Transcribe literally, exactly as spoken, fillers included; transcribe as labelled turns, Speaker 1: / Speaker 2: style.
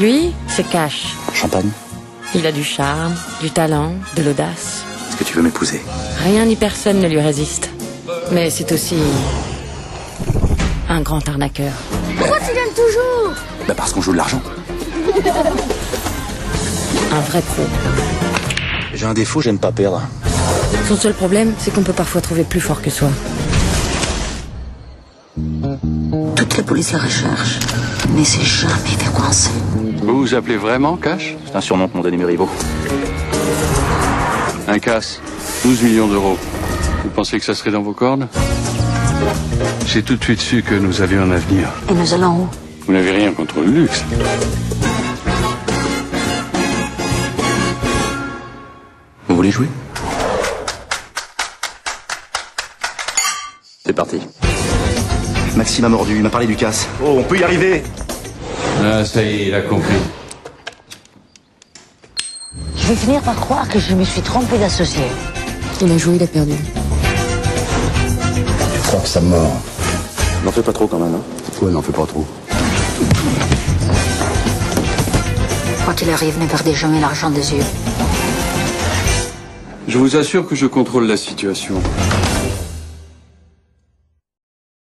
Speaker 1: Lui, c'est Cash.
Speaker 2: Champagne?
Speaker 1: Il a du charme, du talent, de l'audace.
Speaker 2: Est-ce que tu veux m'épouser?
Speaker 1: Rien ni personne ne lui résiste. Mais c'est aussi un grand arnaqueur.
Speaker 3: Pourquoi tu gagnes toujours?
Speaker 2: Bah parce qu'on joue de l'argent.
Speaker 1: Un vrai pro.
Speaker 2: J'ai un défaut, j'aime pas perdre.
Speaker 1: Son seul problème, c'est qu'on peut parfois trouver plus fort que soi.
Speaker 4: Toutes les polices le recherchent, mais c'est jamais décoincé.
Speaker 5: Vous vous appelez vraiment Cash?
Speaker 2: C'est un surnom que m'ont donné mes rivaux.
Speaker 5: Un casse, douze millions d'euros. Vous pensez que ça serait dans vos cordes? J'ai tout de suite su que nous avions un avenir.
Speaker 4: Et nous allons où?
Speaker 5: Vous n'avez rien contre le luxe.
Speaker 2: Vous voulez jouer? C'est parti. Maxime a mordu, il m'a parlé du casse. Oh, on peut y arriver!
Speaker 5: Ah, ça y est, il a compris.
Speaker 4: Je vais finir par croire que je me suis trompé d'associé.
Speaker 1: Il a joué, il a perdu.
Speaker 2: Je crois que ça mord. N'en fais pas trop quand même, hein? Ouais, n'en fais pas trop.
Speaker 4: Quoi qu'il arrive, ne perdez jamais l'argent des yeux.
Speaker 5: Je vous assure que je contrôle la situation.